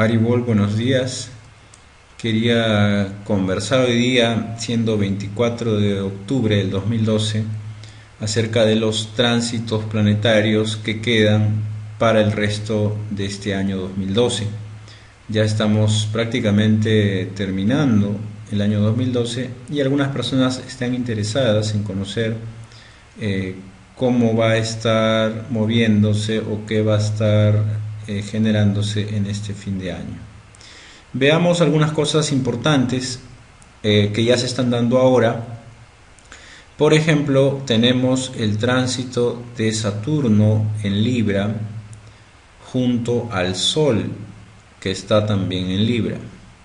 Haribol, buenos días. Quería conversar hoy día, siendo 24 de octubre del 2012, acerca de los tránsitos planetarios que quedan para el resto de este año 2012. Ya estamos prácticamente terminando el año 2012 y algunas personas están interesadas en conocer eh, cómo va a estar moviéndose o qué va a estar generándose en este fin de año. Veamos algunas cosas importantes que ya se están dando ahora. Por ejemplo, tenemos el tránsito de Saturno en Libra junto al Sol, que está también en Libra.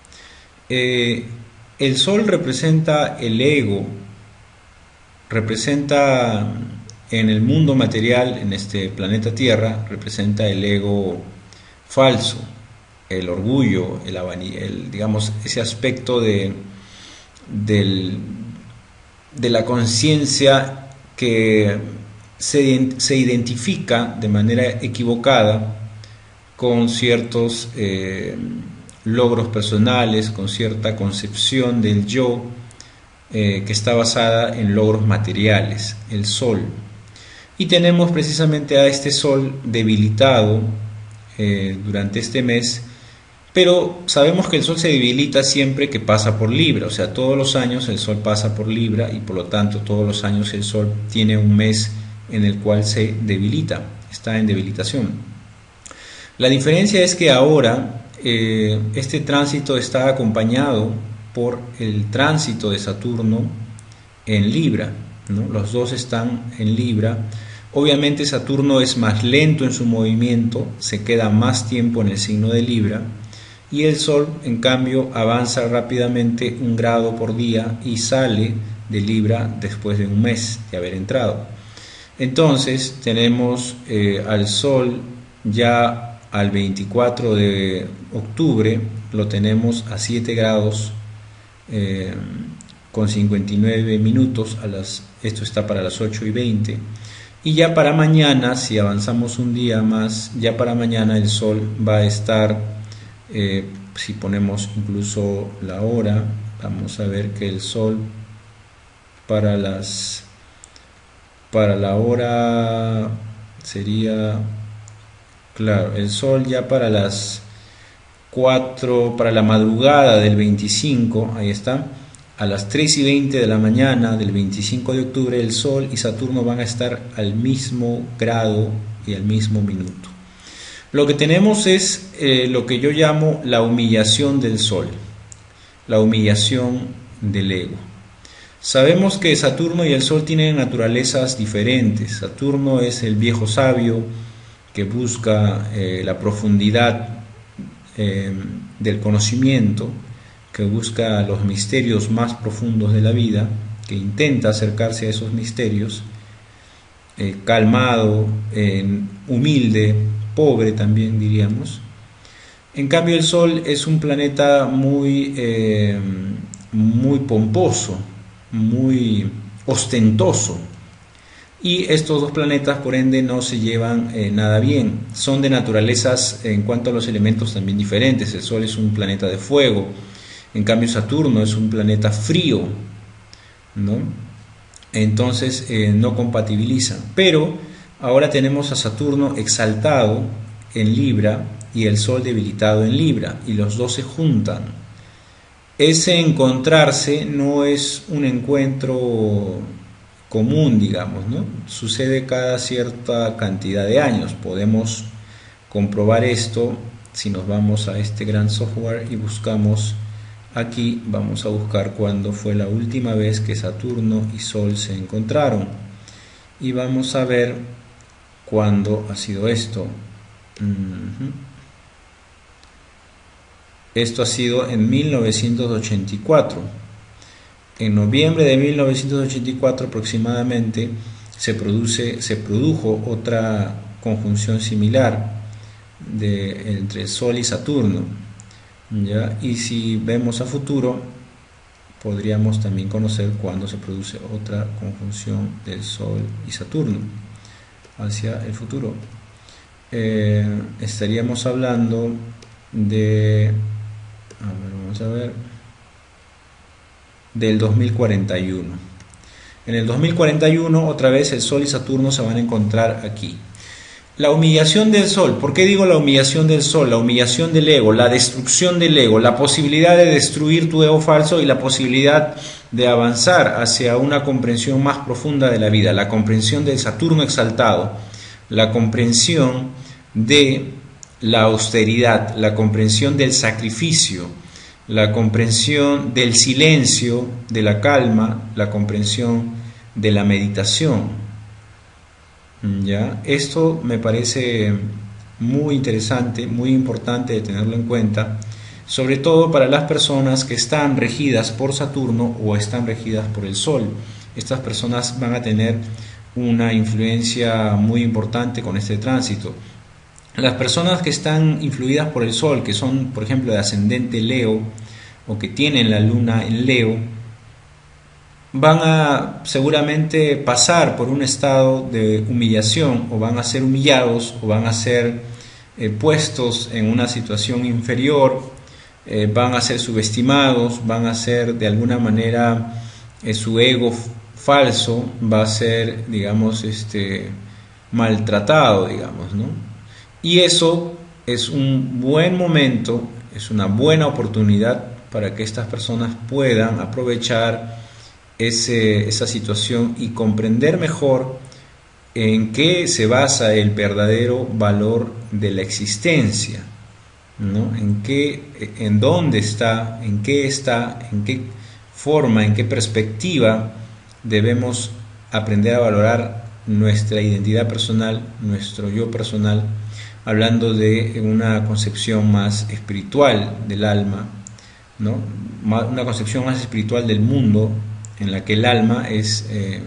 El Sol representa el ego, representa en el mundo material, en este planeta Tierra, representa el ego falso, el orgullo, digamos, ese aspecto de la conciencia que se identifica de manera equivocada con ciertos logros personales, con cierta concepción del yo que está basada en logros materiales, el Sol. Y tenemos precisamente a este Sol debilitado durante este mes, pero sabemos que el Sol se debilita siempre que pasa por Libra, o sea, todos los años el Sol pasa por Libra y por lo tanto todos los años el Sol tiene un mes en el cual se debilita, está en debilitación. La diferencia es que ahora este tránsito está acompañado por el tránsito de Saturno en Libra, ¿no? Los dos están en Libra. Obviamente Saturno es más lento en su movimiento, se queda más tiempo en el signo de Libra, y el Sol en cambio avanza rápidamente 1 grado por día y sale de Libra después de un mes de haber entrado. Entonces tenemos al Sol ya al 24 de octubre, lo tenemos a 7 grados con 59 minutos, esto está para las 8:20. Y ya para mañana, si avanzamos un día más, ya para mañana el Sol va a estar, si ponemos incluso la hora, vamos a ver que el Sol para la hora sería, claro, el Sol ya para las 4, para la madrugada del 25, ahí está, a las 3:20 de la mañana del 25 de octubre, el Sol y Saturno van a estar al mismo grado y al mismo minuto. Lo que tenemos es lo que yo llamo la humillación del Sol, la humillación del ego. Sabemos que Saturno y el Sol tienen naturalezas diferentes. Saturno es el viejo sabio que busca la profundidad del conocimiento, que busca los misterios más profundos de la vida, que intenta acercarse a esos misterios, calmado, humilde, pobre también diríamos. En cambio el Sol es un planeta muy pomposo, muy ostentoso, y estos dos planetas por ende no se llevan nada bien. Son de naturalezas en cuanto a los elementos también diferentes. El Sol es un planeta de fuego, en cambio Saturno es un planeta frío, ¿no? Entonces no compatibilizan. Pero ahora tenemos a Saturno exaltado en Libra y el Sol debilitado en Libra, y los dos se juntan. Ese encontrarse no es un encuentro común, digamos, ¿no? Sucede cada cierta cantidad de años. Podemos comprobar esto si nos vamos a este gran software y buscamos aquí, vamos a buscar cuándo fue la última vez que Saturno y Sol se encontraron, y vamos a ver cuándo ha sido esto. Esto ha sido en 1984. En noviembre de 1984 aproximadamente se produjo otra conjunción similar entre Sol y Saturno, ¿ya? Y si vemos a futuro, podríamos también conocer cuándo se produce otra conjunción del Sol y Saturno hacia el futuro. Estaríamos hablando vamos a ver, del 2041. En el 2041 otra vez el Sol y Saturno se van a encontrar aquí. La humillación del Sol. ¿Por qué digo la humillación del Sol? La humillación del ego, la destrucción del ego, la posibilidad de destruir tu ego falso y la posibilidad de avanzar hacia una comprensión más profunda de la vida, la comprensión del Saturno exaltado, la comprensión de la austeridad, la comprensión del sacrificio, la comprensión del silencio, de la calma, la comprensión de la meditación. ¿Ya? Esto me parece muy interesante, muy importante de tenerlo en cuenta, sobre todo para las personas que están regidas por Saturno o están regidas por el Sol. Estas personas van a tener una influencia muy importante con este tránsito. Las personas que están influidas por el Sol, que son por ejemplo de ascendente Leo o que tienen la luna en Leo, van a seguramente pasar por un estado de humillación, o van a ser humillados, o van a ser puestos en una situación inferior, van a ser subestimados, van a ser de alguna manera su ego falso va a ser, digamos, maltratado, digamos, ¿no? Y eso es un buen momento, es una buena oportunidad para que estas personas puedan aprovechar esa situación y comprender mejor en qué se basa el verdadero valor de la existencia, ¿no? En dónde está, en qué forma, en qué perspectiva debemos aprender a valorar nuestra identidad personal, nuestro yo personal, hablando de una concepción más espiritual del alma, ¿no? Una concepción más espiritual del mundo, en la que el alma es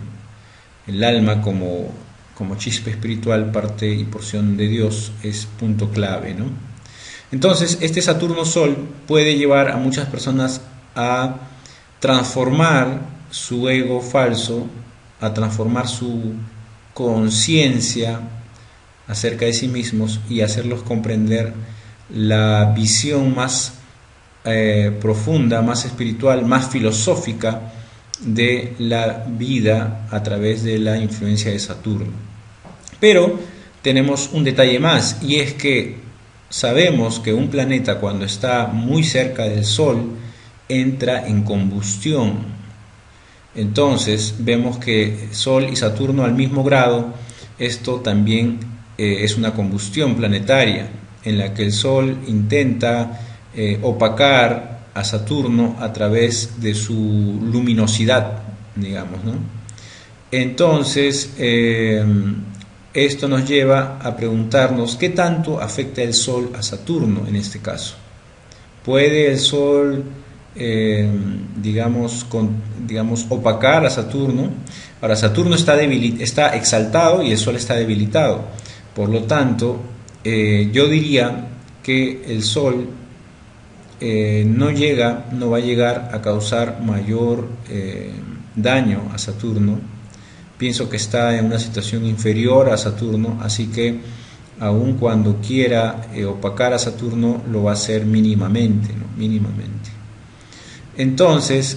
como chispa espiritual, parte y porción de Dios, es punto clave, ¿no? Entonces este Saturno Sol puede llevar a muchas personas a transformar su ego falso, a transformar su conciencia acerca de sí mismos y hacerlos comprender la visión más profunda, más espiritual, más filosófica de la vida a través de la influencia de Saturno. Pero tenemos un detalle más, y es que sabemos que un planeta, cuando está muy cerca del Sol, entra en combustión. Entonces vemos que Sol y Saturno al mismo grado, esto también es una combustión planetaria, en la que el Sol intenta opacar a Saturno a través de su luminosidad, digamos, ¿no? Entonces esto nos lleva a preguntarnos qué tanto afecta el Sol a Saturno en este caso. ¿Puede el Sol digamos opacar a Saturno? Ahora, Saturno está exaltado y el Sol está debilitado, por lo tanto yo diría que el Sol no va a llegar a causar mayor daño a Saturno. Pienso que está en una situación inferior a Saturno, así que aun cuando quiera opacar a Saturno, lo va a hacer mínimamente, ¿no? Mínimamente. Entonces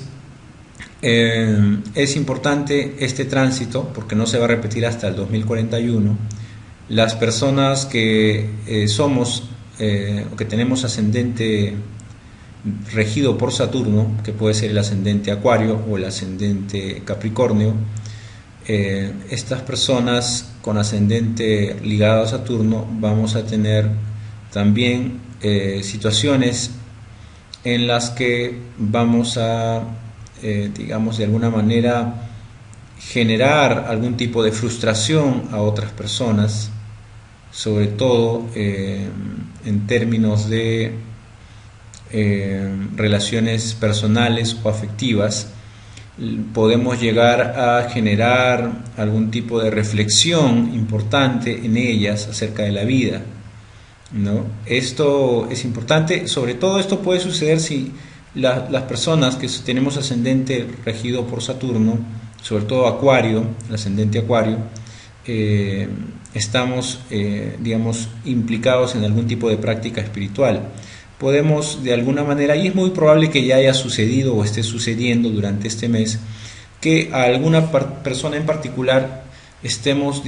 es importante este tránsito porque no se va a repetir hasta el 2041. Las personas que somos o que tenemos ascendente regido por Saturno, que puede ser el ascendente Acuario o el ascendente Capricornio, estas personas con ascendente ligado a Saturno vamos a tener también situaciones en las que vamos a digamos de alguna manera generar algún tipo de frustración a otras personas, sobre todo en términos de relaciones personales o afectivas. Podemos llegar a generar algún tipo de reflexión importante en ellas acerca de la vida, ¿no? Esto es importante, sobre todo esto puede suceder si las personas que tenemos ascendente regido por Saturno, sobre todo Acuario, el ascendente Acuario, estamos digamos implicados en algún tipo de práctica espiritual. podemos de alguna manera, y es muy probable que ya haya sucedido o esté sucediendo durante este mes, que a alguna persona en particular estemos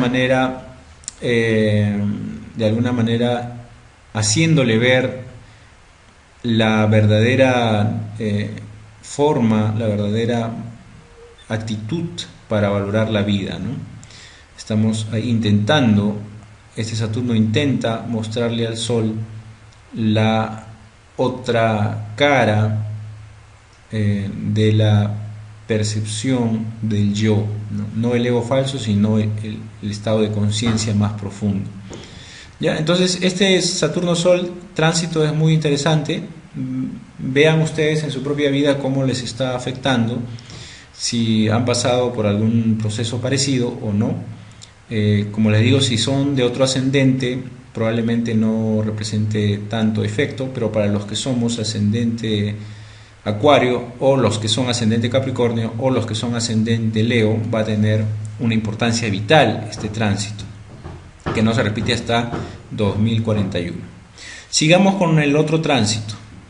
de alguna manera haciéndole ver la verdadera forma, la verdadera actitud para valorar la vida, ¿no? Estamos intentando, este Saturno intenta mostrarle al Sol la otra cara de la percepción del yo, no el ego falso, sino el estado de conciencia más profundo. ¿Ya? Entonces, este Saturno-Sol tránsito es muy interesante. Vean ustedes en su propia vida cómo les está afectando, si han pasado por algún proceso parecido o no. Como les digo, si son de otro ascendente, probablemente no represente tanto efecto, pero para los que somos ascendente Acuario, o los que son ascendente Capricornio, o los que son ascendente Leo, va a tener una importancia vital este tránsito, que no se repite hasta 2041. Sigamos con el otro tránsito.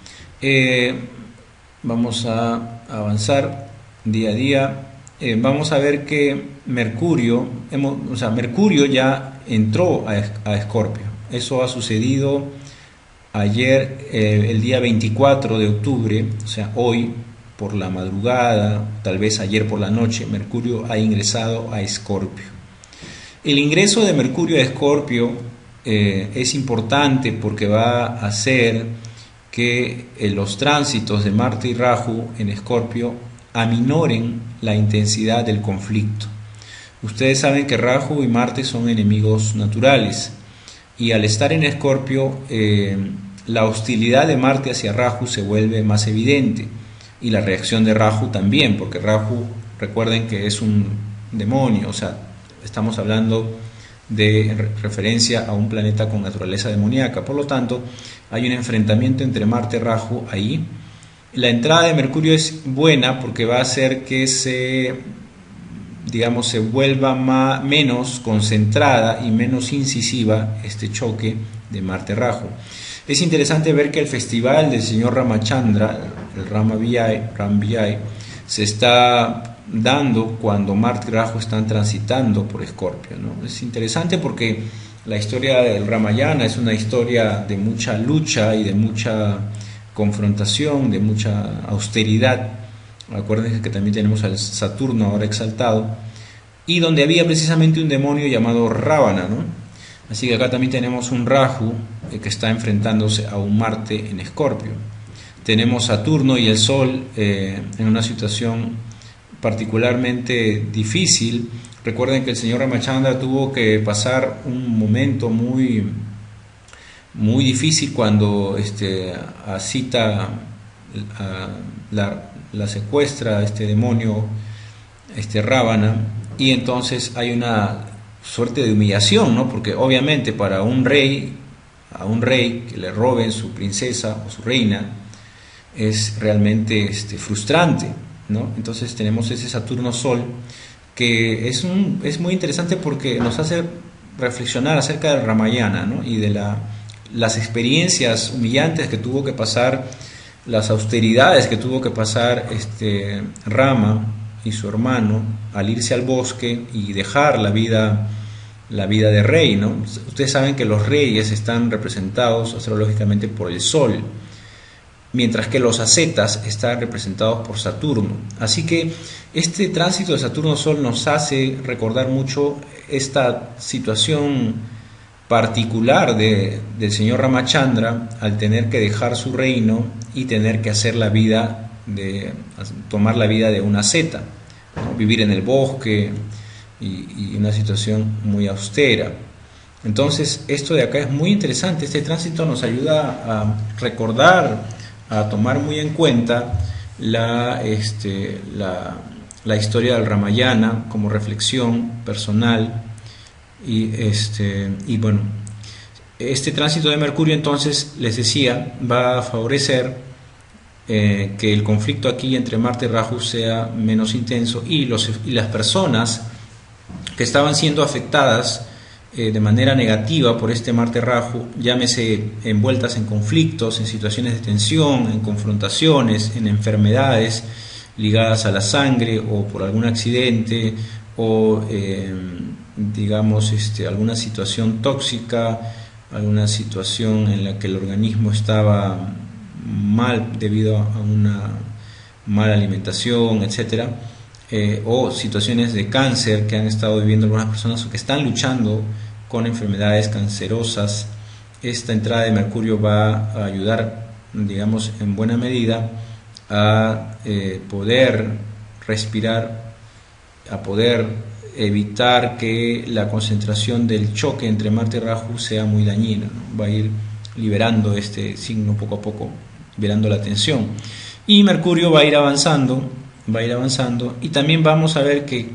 Vamos a avanzar día a día. Vamos a ver que Mercurio ya entró a Escorpio. Eso ha sucedido ayer, el día 24 de octubre, o sea, hoy por la madrugada, tal vez ayer por la noche, Mercurio ha ingresado a Escorpio. El ingreso de Mercurio a Escorpio es importante porque va a hacer que los tránsitos de Marte y Rahu en Escorpio aminoren la intensidad del conflicto. Ustedes saben que Rahu y Marte son enemigos naturales, y al estar en Escorpio la hostilidad de Marte hacia Rahu se vuelve más evidente, y la reacción de Rahu también, porque Rahu, recuerden que es un demonio, o sea, estamos hablando de referencia a un planeta con naturaleza demoníaca. Por lo tanto, hay un enfrentamiento entre Marte y Rahu ahí. La entrada de Mercurio es buena porque va a hacer que se vuelva menos concentrada y menos incisiva este choque de Marte-Rahu. Es interesante ver que el festival del señor Ramachandra, el Ram Vijay, se está dando cuando Marte y Rahu están transitando por Escorpio, ¿no? Es interesante porque la historia del Ramayana es una historia de mucha lucha y de mucha confrontación, de mucha austeridad. Acuérdense que también tenemos al Saturno ahora exaltado, y donde había precisamente un demonio llamado Ravana, ¿no? Así que acá también tenemos un Rahu que está enfrentándose a un Marte en Escorpio. Tenemos Saturno y el Sol en una situación particularmente difícil. Recuerden que el señor Ramachandra tuvo que pasar un momento muy difícil cuando a Sita la secuestra este demonio, Ravana, y entonces hay una suerte de humillación, ¿no? Porque obviamente para a un rey que le roben su princesa o su reina es realmente frustrante, ¿no? Entonces tenemos ese Saturno-Sol que es muy interesante porque nos hace reflexionar acerca del Ramayana, ¿no? Y de las experiencias humillantes que tuvo que pasar, las austeridades que tuvo que pasar Rama y su hermano al irse al bosque y dejar la vida de rey, ¿no? Ustedes saben que los reyes están representados astrológicamente por el Sol, mientras que los ascetas están representados por Saturno. Así que este tránsito de Saturno-Sol nos hace recordar mucho esta situación particular del señor Ramachandra al tener que dejar su reino y tener que hacer tomar la vida de un asceta, ¿no? Vivir en el bosque y una situación muy austera. Entonces esto de acá es muy interesante. Este tránsito nos ayuda a recordar, a tomar muy en cuenta la historia del Ramayana como reflexión personal. Y bueno, este tránsito de Mercurio, entonces, les decía, va a favorecer que el conflicto aquí entre Marte y Rahu sea menos intenso, y las personas que estaban siendo afectadas de manera negativa por este Marte Raju, llámese envueltas en conflictos, en situaciones de tensión, en confrontaciones, en enfermedades ligadas a la sangre o por algún accidente o digamos alguna situación tóxica, alguna situación en la que el organismo estaba mal debido a una mala alimentación, etcétera, o situaciones de cáncer que han estado viviendo algunas personas o que están luchando con enfermedades cancerosas. Esta entrada de Mercurio va a ayudar, digamos, en buena medida a poder respirar, a poder evitar que la concentración del choque entre Marte y Rahu sea muy dañina, ¿no? Va a ir liberando este signo poco a poco, liberando la tensión. Y Mercurio va a ir avanzando, y también vamos a ver que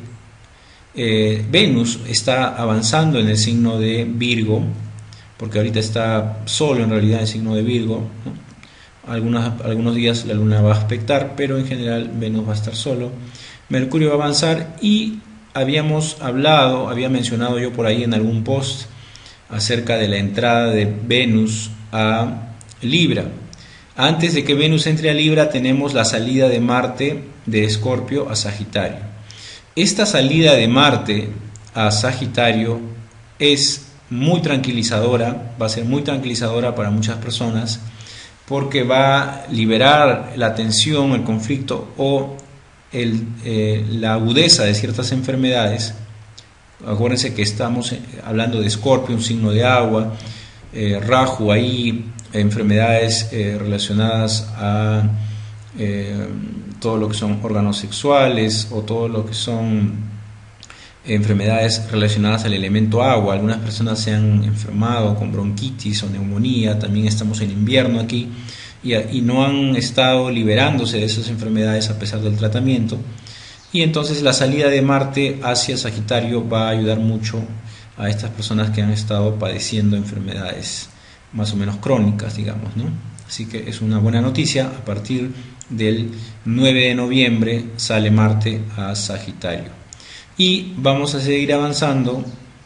Venus está avanzando en el signo de Virgo, porque ahorita está solo en realidad en el signo de Virgo, ¿no? Algunos días la luna va a aspectar, pero en general Venus va a estar solo. Mercurio va a avanzar y había mencionado yo por ahí en algún post acerca de la entrada de Venus a Libra. Antes de que Venus entre a Libra tenemos la salida de Marte de Escorpio a Sagitario. Esta salida de Marte a Sagitario es muy tranquilizadora, va a ser muy tranquilizadora para muchas personas, porque va a liberar la tensión, el conflicto o la agudeza de ciertas enfermedades. Acuérdense que estamos hablando de Escorpio, un signo de agua, Rahu ahí, enfermedades relacionadas a todo lo que son órganos sexuales o todo lo que son enfermedades relacionadas al elemento agua. Algunas personas se han enfermado con bronquitis o neumonía, también estamos en invierno aquí y no han estado liberándose de esas enfermedades a pesar del tratamiento, y entonces la salida de Marte hacia Sagitario va a ayudar mucho a estas personas que han estado padeciendo enfermedades más o menos crónicas, digamos, ¿no? Así que es una buena noticia. A partir del 9 de noviembre sale Marte a Sagitario. Y vamos a seguir avanzando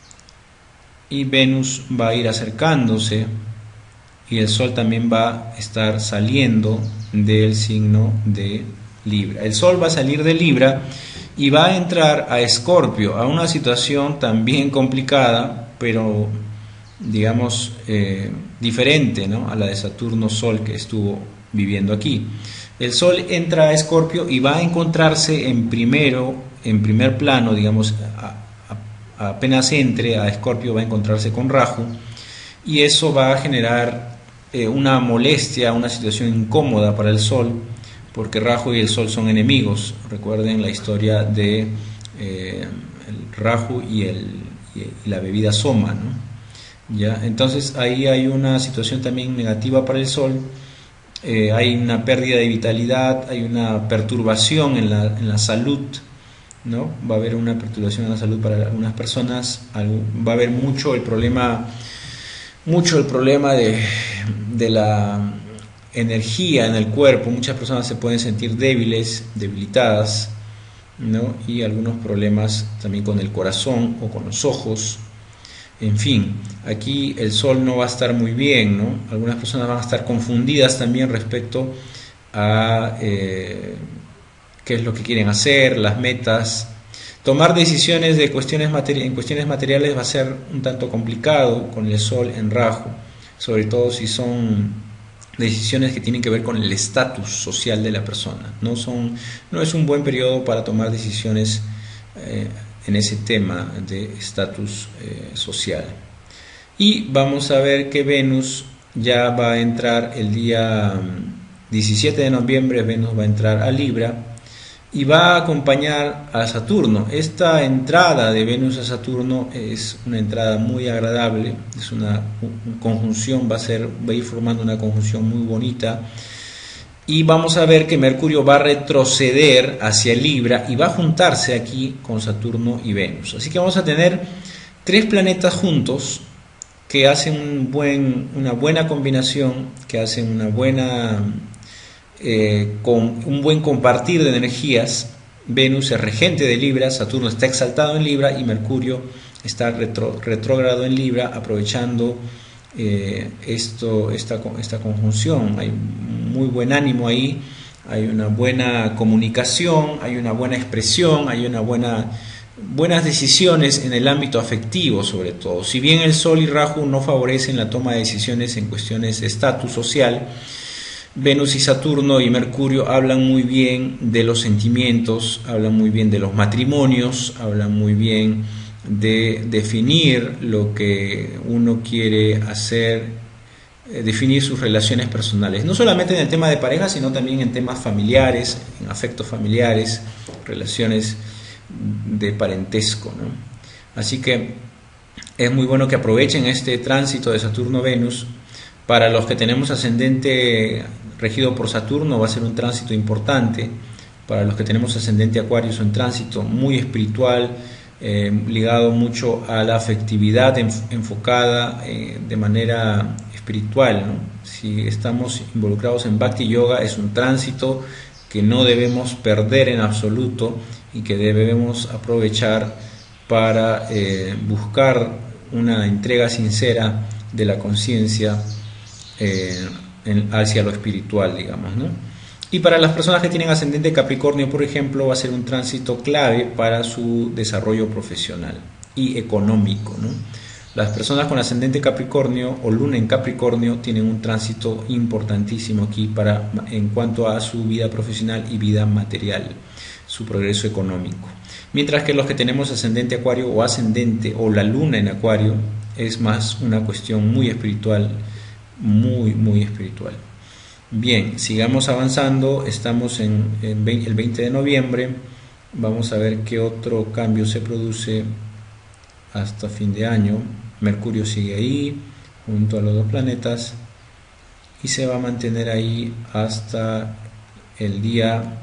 y Venus va a ir acercándose y el Sol también va a estar saliendo del signo de Libra. El Sol va a salir de Libra y va a entrar a Escorpio, a una situación también complicada, pero digamos diferente, ¿no?, a la de Saturno-Sol que estuvo viviendo aquí. El Sol entra a Escorpio y va a encontrarse en primer plano, digamos, apenas entre a Escorpio va a encontrarse con Rahu, y eso va a generar una molestia, una situación incómoda para el Sol, porque Rahu y el Sol son enemigos. Recuerden la historia de el Rahu y la bebida Soma, ¿no? ¿Ya? Entonces ahí hay una situación también negativa para el Sol. Hay una pérdida de vitalidad, hay una perturbación en la salud, ¿no? Va a haber una perturbación en la salud para algunas personas, va a haber mucho el problema de la energía en el cuerpo. Muchas personas se pueden sentir debilitadas, ¿no? Y algunos problemas también con el corazón o con los ojos. En fin, aquí el Sol no va a estar muy bien, ¿no? Algunas personas van a estar confundidas también respecto a qué es lo que quieren hacer, las metas. Tomar decisiones en cuestiones materiales va a ser un tanto complicado con el Sol en Rahu, sobre todo si son decisiones que tienen que ver con el estatus social de la persona. No es un buen periodo para tomar decisiones en ese tema de estatus social. Y vamos a ver que Venus ya va a entrar el día 17 de noviembre. Venus va a entrar a Libra y va a acompañar a Saturno. Esta entrada de Venus a Saturno es una entrada muy agradable, es una conjunción, va a ir formando una conjunción muy bonita. Y vamos a ver que Mercurio va a retroceder hacia Libra y va a juntarse aquí con Saturno y Venus. Así que vamos a tener tres planetas juntos que hacen una buena combinación, que hacen un buen compartir de energías. Venus es regente de Libra, Saturno está exaltado en Libra y Mercurio está retrógrado en Libra, aprovechando esta conjunción. Hay muy buen ánimo ahí, hay una buena comunicación, hay una buena expresión, hay buenas decisiones en el ámbito afectivo, sobre todo. Si bien el Sol y Rahu no favorecen la toma de decisiones en cuestiones de estatus social, Venus y Saturno y Mercurio hablan muy bien de los sentimientos, hablan muy bien de los matrimonios, hablan muy bien de definir lo que uno quiere hacer, definir sus relaciones personales, no solamente en el tema de pareja, sino también en temas familiares, en afectos familiares, relaciones de parentesco, ¿no? Así que es muy bueno que aprovechen este tránsito de Saturno-Venus. Para los que tenemos ascendente regido por Saturno va a ser un tránsito importante. Para los que tenemos ascendente Acuario es un tránsito muy espiritual, ligado mucho a la afectividad, enfocada de manera espiritual, ¿no? Si estamos involucrados en Bhakti Yoga, es un tránsito que no debemos perder en absoluto y que debemos aprovechar para buscar una entrega sincera de la conciencia hacia lo espiritual, digamos, ¿no? Y para las personas que tienen ascendente Capricornio, por ejemplo, va a ser un tránsito clave para su desarrollo profesional y económico, ¿no? Las personas con ascendente Capricornio o luna en Capricornio tienen un tránsito importantísimo aquí en cuanto a su vida profesional y vida material, su progreso económico. Mientras que los que tenemos ascendente Acuario o ascendente o la luna en Acuario es más una cuestión muy espiritual, muy espiritual. Bien, sigamos avanzando, estamos en el 20 de noviembre, vamos a ver qué otro cambio se produce hasta fin de año. Mercurio sigue ahí, junto a los dos planetas, y se va a mantener ahí hasta el día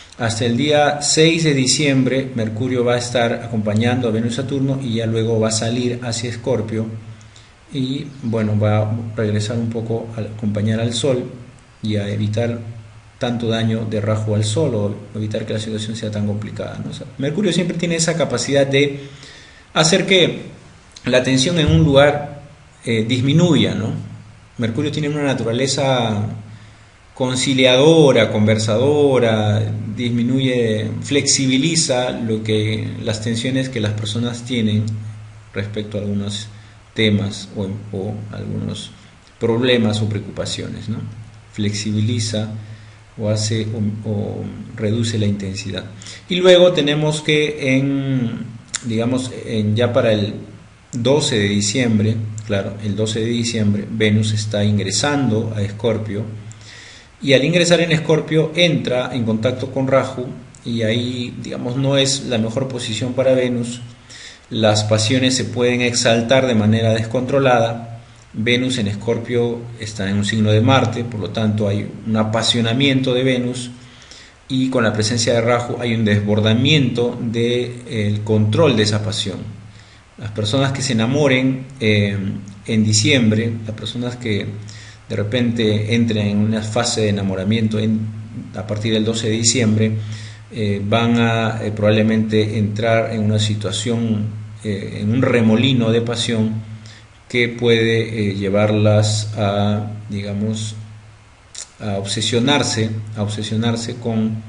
6 de diciembre. Mercurio va a estar acompañando a Venus y Saturno y ya luego va a salir hacia Escorpio y bueno, va a regresar un poco a acompañar al Sol y a evitar tanto daño de Rahu al Sol, o evitar que la situación sea tan complicada, ¿no? O sea, Mercurio siempre tiene esa capacidad de hacer que la tensión en un lugar disminuya, ¿no? Mercurio tiene una naturaleza conciliadora, conversadora, flexibiliza las tensiones que las personas tienen respecto a algunos temas o algunos problemas o preocupaciones, ¿no? Flexibiliza o hace o reduce la intensidad. Y luego tenemos que ya para el 12 de diciembre, claro, el 12 de diciembre Venus está ingresando a Escorpio, y al ingresar en Escorpio entra en contacto con Rahu, y ahí, digamos, no es la mejor posición para Venus. Las pasiones se pueden exaltar de manera descontrolada. Venus en Escorpio está en un signo de Marte, por lo tanto hay un apasionamiento de Venus, y con la presencia de Rahu hay un desbordamiento del control de esa pasión. Las personas que se enamoren en diciembre, las personas que de repente entren en una fase de enamoramiento a partir del 12 de diciembre, van a probablemente entrar en una situación, en un remolino de pasión que puede llevarlas a, digamos, a obsesionarse con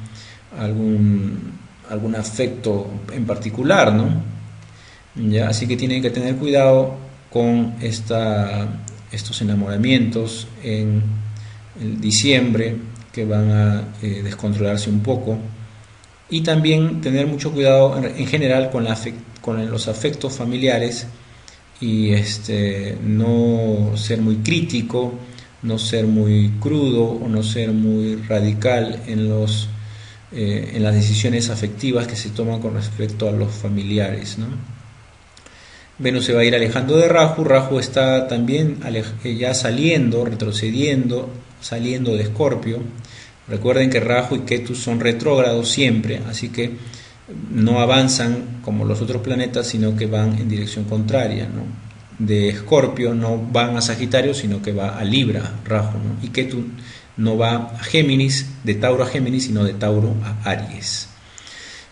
algún afecto en particular, ¿no? ¿Ya? Así que tienen que tener cuidado con estos enamoramientos en el diciembre, que van a descontrolarse un poco, y también tener mucho cuidado en general con los afectos familiares, y no ser muy crítico, no ser muy crudo o no ser muy radical en las decisiones afectivas que se toman con respecto a los familiares, ¿no? Venus se va a ir alejando de Rahu. Rahu está también ya retrocediendo, saliendo de Escorpio. Recuerden que Rahu y Ketu son retrógrados siempre, así que no avanzan como los otros planetas, sino que van en dirección contraria, ¿no? De Escorpio no van a Sagitario, sino que va a Libra, Rahu, ¿no? Y Ketu no va a Géminis, de Tauro a Géminis, sino de Tauro a Aries.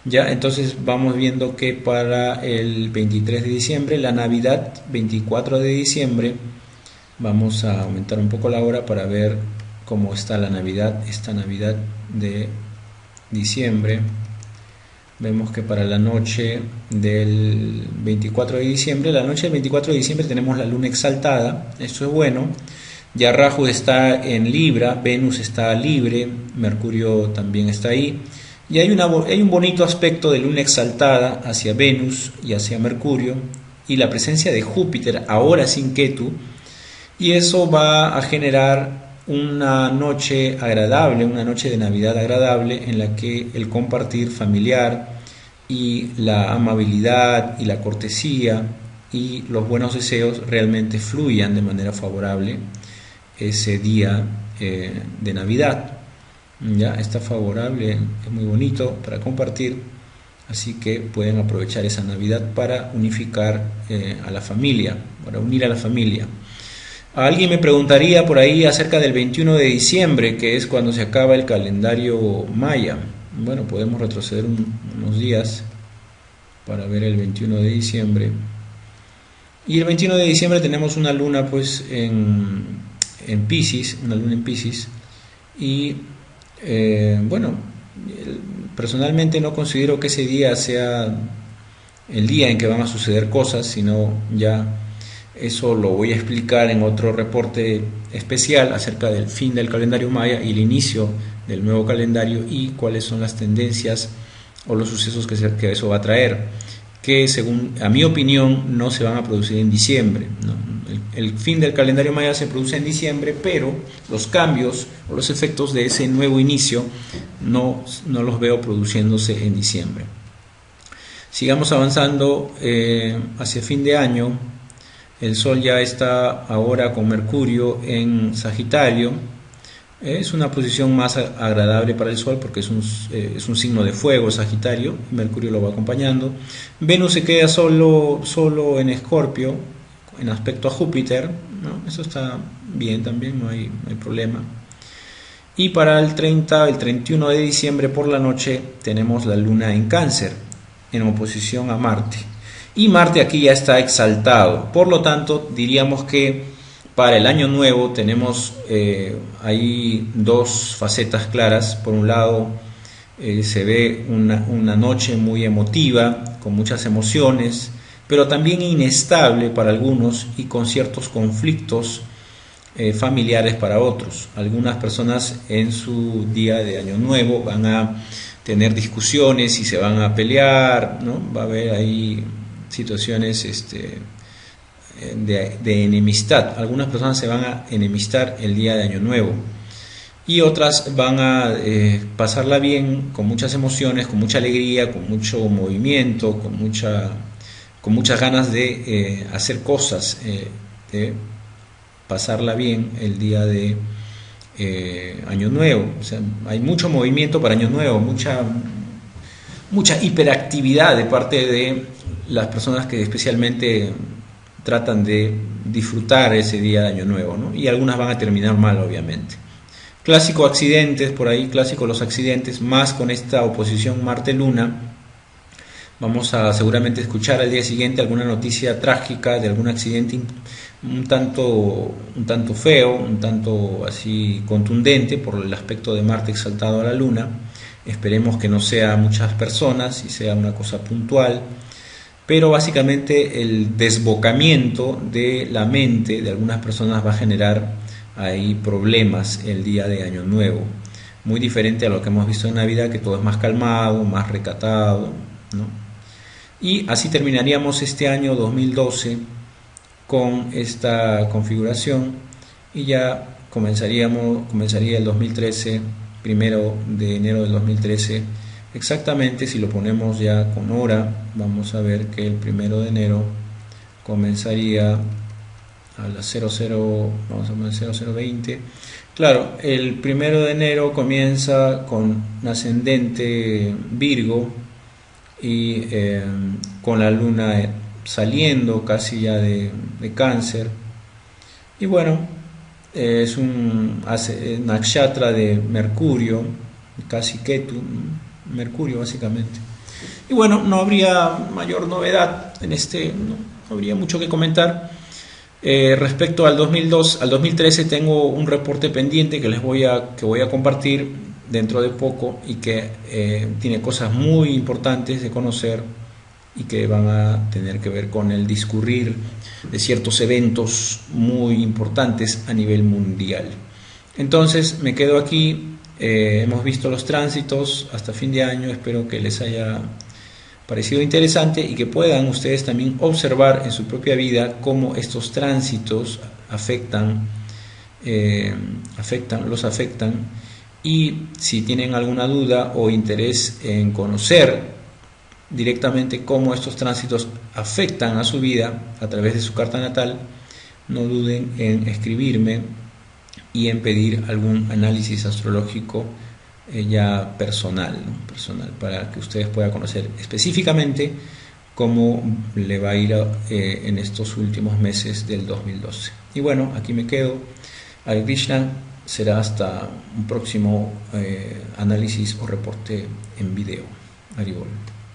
Ya, entonces vamos viendo que para el 23 de diciembre, la Navidad, 24 de diciembre, vamos a aumentar un poco la hora para ver cómo está la Navidad, esta Navidad de diciembre. Vemos que para la noche del 24 de diciembre, la noche del 24 de diciembre tenemos la luna exaltada, esto es bueno. Ya Rahu está en Libra, Venus está libre, Mercurio también está ahí. Y hay un bonito aspecto de luna exaltada hacia Venus y hacia Mercurio, y la presencia de Júpiter ahora sin Ketu, y eso va a generar una noche agradable, una noche de Navidad agradable, en la que el compartir familiar y la amabilidad y la cortesía y los buenos deseos realmente fluyan de manera favorable ese día de Navidad. Ya está favorable, es muy bonito para compartir, así que pueden aprovechar esa Navidad para unificar a la familia, para unir a la familia. Alguien me preguntaría por ahí acerca del 21 de diciembre, que es cuando se acaba el calendario maya. Bueno, podemos retroceder unos días para ver el 21 de diciembre. Y el 21 de diciembre tenemos una luna pues en Piscis, una luna en Piscis, y bueno, personalmente no considero que ese día sea el día en que van a suceder cosas, sino ya eso lo voy a explicar en otro reporte especial acerca del fin del calendario maya y el inicio del nuevo calendario, y cuáles son las tendencias o los sucesos que eso va a traer, que según a mi opinión no se van a producir en diciembre, ¿no? El fin del calendario maya se produce en diciembre, pero los cambios o los efectos de ese nuevo inicio no los veo produciéndose en diciembre. Sigamos avanzando hacia fin de año. El Sol ya está ahora con Mercurio en Sagitario. Es una posición más agradable para el Sol porque es un signo de fuego, Sagitario, y Mercurio lo va acompañando. Venus se queda solo en Escorpio, en aspecto a Júpiter, ¿no? Eso está bien también, no hay problema. Y para el 31 de diciembre por la noche tenemos la Luna en Cáncer, en oposición a Marte. Y Marte aquí ya está exaltado, por lo tanto diríamos que para el año nuevo tenemos ahí dos facetas claras. Por un lado se ve una noche muy emotiva, con muchas emociones, pero también inestable para algunos y con ciertos conflictos familiares para otros. Algunas personas en su día de año nuevo van a tener discusiones y se van a pelear, ¿no? Va a haber ahí situaciones de enemistad. Algunas personas se van a enemistar el día de año nuevo y otras van a pasarla bien, con muchas emociones, con mucha alegría, con mucho movimiento, con muchas ganas de hacer cosas, de pasarla bien el día de Año Nuevo. O sea, hay mucho movimiento para Año Nuevo, mucha hiperactividad de parte de las personas que especialmente tratan de disfrutar ese día de Año Nuevo, ¿no? Y algunas van a terminar mal, obviamente. Clásico accidentes, por ahí, clásico los accidentes, más con esta oposición Marte-Luna. Vamos a seguramente escuchar al día siguiente alguna noticia trágica de algún accidente un tanto feo, un tanto así contundente por el aspecto de Marte exaltado a la Luna. Esperemos que no sea muchas personas y sea una cosa puntual, pero básicamente el desbocamiento de la mente de algunas personas va a generar ahí problemas el día de Año Nuevo, muy diferente a lo que hemos visto en Navidad, que todo es más calmado, más recatado, ¿no? Y así terminaríamos este año 2012 con esta configuración, y ya comenzaría el 2013, 1 de enero del 2013, exactamente. Si lo ponemos ya con hora, vamos a ver que el 1 de enero comenzaría a las 00, vamos a poner 0020. Claro, el 1 de enero comienza con un ascendente Virgo y con la luna saliendo casi ya de Cáncer, y bueno, es un nakshatra de Mercurio, casi Ketu, Mercurio básicamente. Y bueno, no habría mayor novedad en este, no habría mucho que comentar. Respecto al 2002, al 2013 tengo un reporte pendiente que voy a compartir dentro de poco y que tiene cosas muy importantes de conocer y que van a tener que ver con el discurrir de ciertos eventos muy importantes a nivel mundial. Entonces me quedo aquí, hemos visto los tránsitos hasta fin de año, espero que les haya parecido interesante y que puedan ustedes también observar en su propia vida cómo estos tránsitos los afectan, y si tienen alguna duda o interés en conocer directamente cómo estos tránsitos afectan a su vida a través de su carta natal, no duden en escribirme y en pedir algún análisis astrológico ya personal, ¿no? Personal, para que ustedes puedan conocer específicamente cómo le va a ir en estos últimos meses del 2012. Y bueno, aquí me quedo. Hare Krishna, será hasta un próximo análisis o reporte en video. Haribol.